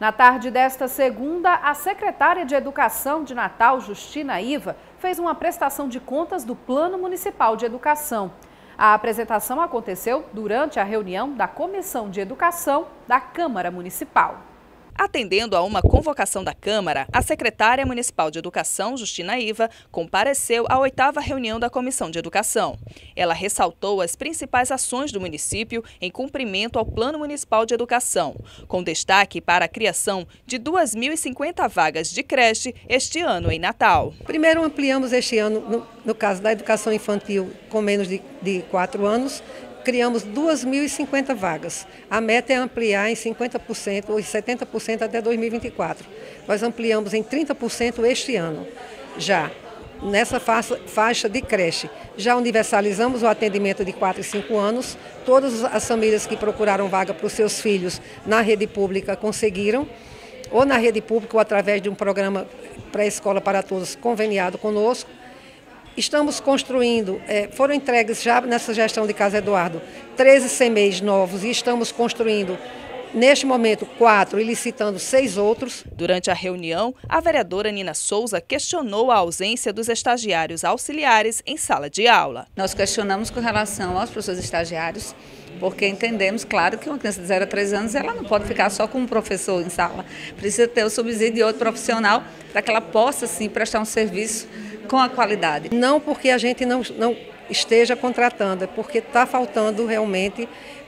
Na tarde desta segunda, a secretária de Educação de Natal, Justina Iva, fez uma prestação de contas do Plano Municipal de Educação. A apresentação aconteceu durante a reunião da Comissão de Educação da Câmara Municipal. Atendendo a uma convocação da Câmara, a secretária municipal de Educação, Justina Iva, compareceu à 8ª reunião da Comissão de Educação. Ela ressaltou as principais ações do município em cumprimento ao Plano Municipal de Educação, com destaque para a criação de 2.050 vagas de creche este ano em Natal. Primeiro, ampliamos este ano, no caso da educação infantil com menos de 4 anos, criamos 2.050 vagas. A meta é ampliar em 50% ou em 70% até 2024. Nós ampliamos em 30% este ano, já nessa faixa de creche. Já universalizamos o atendimento de 4 e 5 anos. Todas as famílias que procuraram vaga para os seus filhos na rede pública conseguiram, ou na rede pública ou através de um programa pré-escola para todos conveniado conosco. Estamos construindo, foram entregues já nessa gestão de Casa Eduardo, 13 CMEIs novos e estamos construindo, neste momento, 4 e licitando 6 outros. Durante a reunião, a vereadora Nina Souza questionou a ausência dos estagiários auxiliares em sala de aula. Nós questionamos com relação aos professores estagiários, porque entendemos, claro, que uma criança de 0 a 3 anos ela não pode ficar só com um professor em sala. Precisa ter o subsídio de outro profissional para que ela possa, sim, prestar um serviço com a qualidade. Não porque a gente não esteja contratando, é porque está faltando realmente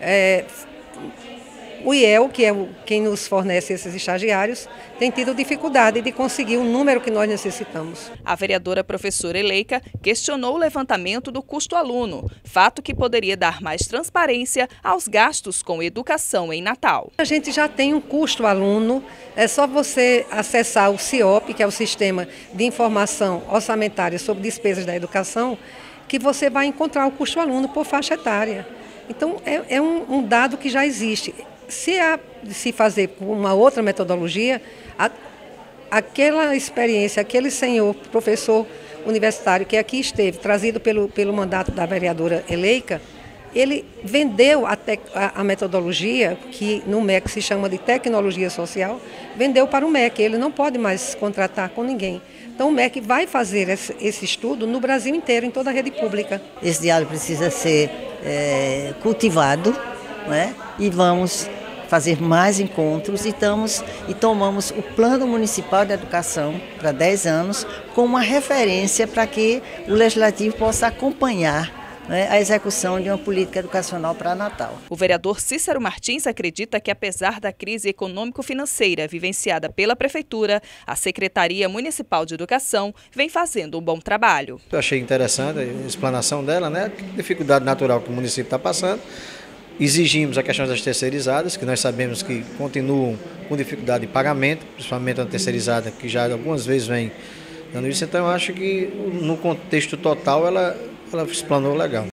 o IEL, que é quem nos fornece esses estagiários, tem tido dificuldade de conseguir o número que nós necessitamos. A vereadora professora Eleika questionou o levantamento do custo aluno, fato que poderia dar mais transparência aos gastos com educação em Natal. A gente já tem um custo aluno, é só você acessar o CIOP, que é o Sistema de Informação Orçamentária sobre Despesas da Educação, que você vai encontrar o custo aluno por faixa etária. Então, é um dado que já existe. Se fazer com uma outra metodologia, aquela experiência, aquele senhor professor universitário que aqui esteve, trazido pelo mandato da vereadora Eleika, ele vendeu a metodologia, que no MEC se chama de tecnologia social, vendeu para o MEC, ele não pode mais contratar com ninguém. Então o MEC vai fazer esse estudo no Brasil inteiro, em toda a rede pública. Esse diálogo precisa ser cultivado, né? E vamos fazer mais encontros e tomamos o Plano Municipal de Educação para 10 anos como uma referência para que o Legislativo possa acompanhar, né, a execução de uma política educacional para Natal. O vereador Cícero Martins acredita que, apesar da crise econômico-financeira vivenciada pela Prefeitura, a Secretaria Municipal de Educação vem fazendo um bom trabalho. Eu achei interessante a explanação dela, né? A dificuldade natural que o município está passando. Exigimos a questão das terceirizadas, que nós sabemos que continuam com dificuldade de pagamento, principalmente a terceirizada, que já algumas vezes vem dando isso. Então eu acho que no contexto total ela explanou legal.